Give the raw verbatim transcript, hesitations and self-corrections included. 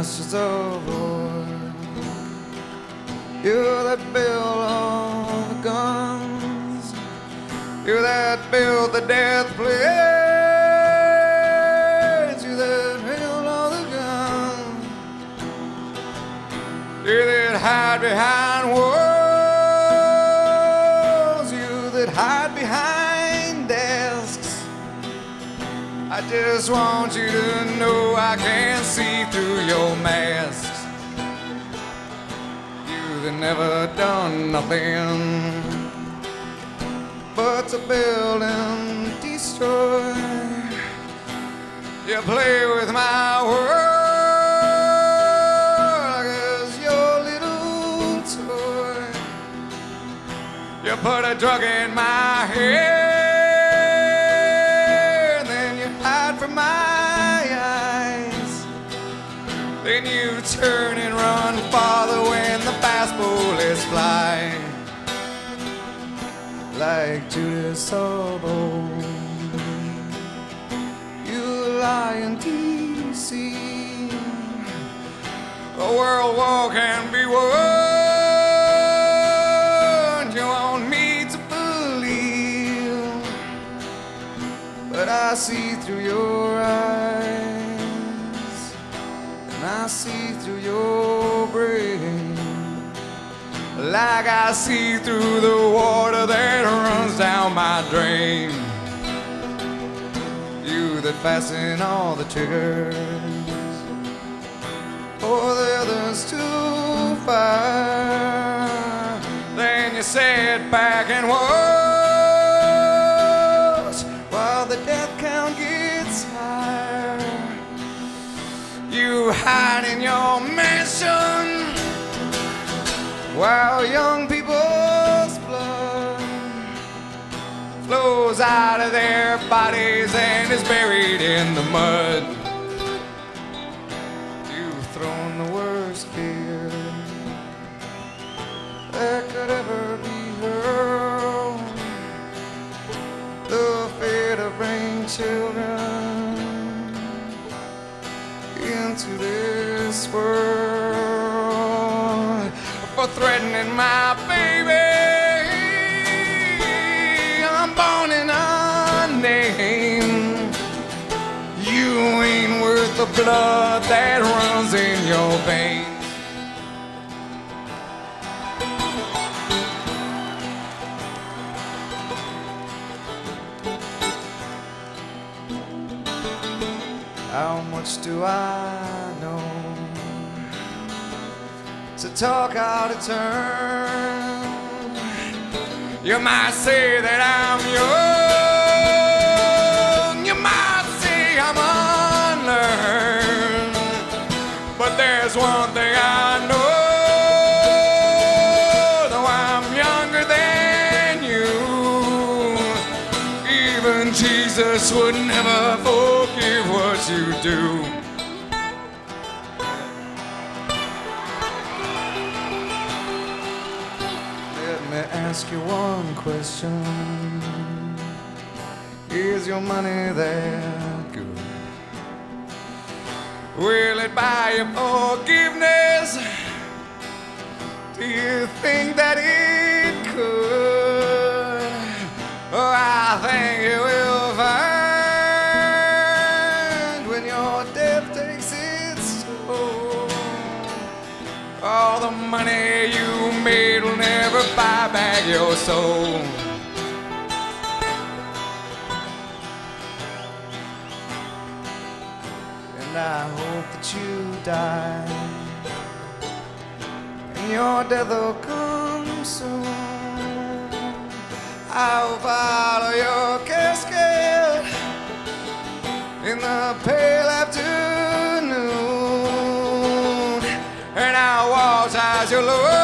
masters of war. You that build all the guns, you that build the death planes, you that build all the guns, you that hide behind walls, you that hide behind desks. I just want you to know I can't see through your masks. You that never done nothing but to build and destroy. You play with my world like it's your little toy. You put a drug in my head, then you hide from my eyes. Then you turn and run farther when the fast bullets fly. Like Judas of old, you lie and deceive. The world war can be won. You want me to believe, but I see through your eyes, and I see through your brain. Like I see through the water that runs down my drain. You that fasten all the triggers for the others to fire. Then you sit back and watch while the death count gets higher. You hide in your mansion while young people's blood flows out of their bodies and is buried in the mud. You've thrown the worst fear that could ever be hurled, the fear to bring children into this world, for threatening my baby. I'm born in a name. You ain't worth the blood that runs in your veins. How much do I know to talk out of turn? You might say that I'm young, you might say I'm unlearned, but there's one thing I know, though I'm younger than you, even Jesus would never forgive what you do. Ask you one question. Is your money that good? Will it buy you forgiveness? Do you think that it could? Oh, I think you will find when your death takes its toll, all the money you made will never buy back your soul. And I hope that you die, and your death will come soon. I'll follow your casket in the pale afternoon, and I'll watch as you look